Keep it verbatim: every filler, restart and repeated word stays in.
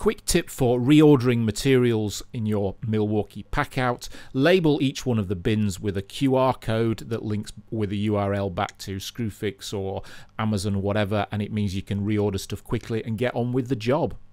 Quick tip for reordering materials in your Milwaukee Packout: label each one of the bins with a Q R code that links with a U R L back to Screwfix or Amazon or whatever, and it means you can reorder stuff quickly and get on with the job.